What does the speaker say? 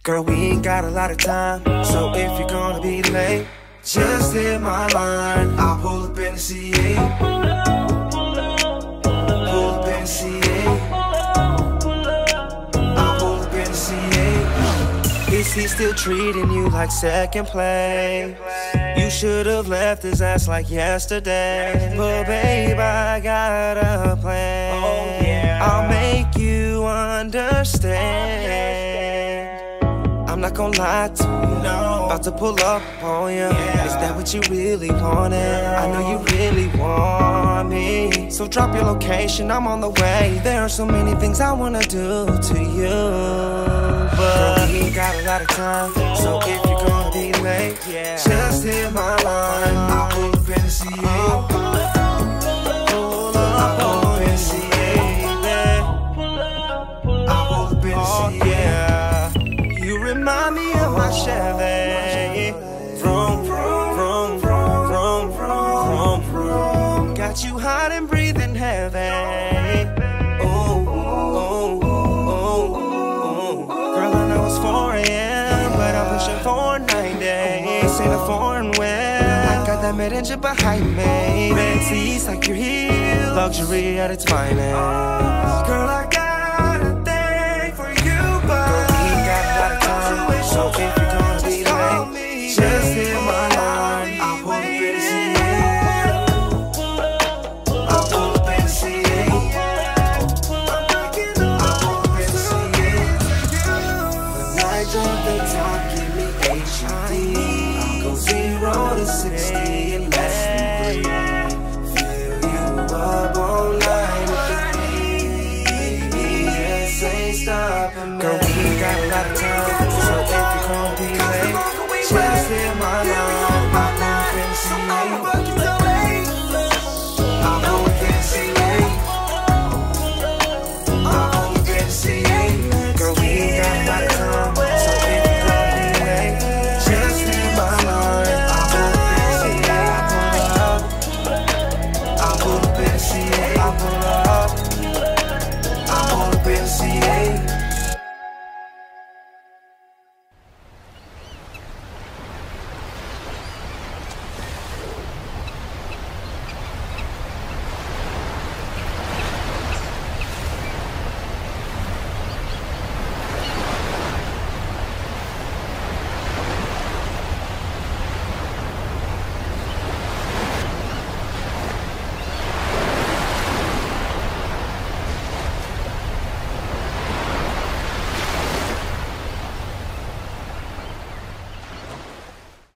Girl, we ain't got a lot of time, so if you're gonna be late, just hit my line. I'll pull up in the C8. Pull up in the C8. I'll pull up in the C8. Is he still treating you like second place? You should've left his ass like yesterday. But babe, I got a plan. Oh, yeah. I'll make you understand. I'm not gonna lie to you, no. About to pull up on you, yeah. Is that what you really wanted? I know you really want me. So drop your location, I'm on the way. There are so many things I wanna do to you, but girl, we ain't got a lot of time. So if you're gonna be late, yeah, just hit my line. I'll pull up in the C8. Remind me of my Chevy. Vroom, vroom, vroom, vroom, vroom, vroom, vroom. Got you hot and breathing heavy. Oh, oh, oh, oh. Girl, I know it's 4 a.m., but I'm pushing 490. This ain't a foreign wind. I got that mid-engine behind me. Red seats like your heel. Luxury at its finest. Girl, I got a thing for you, but so if you're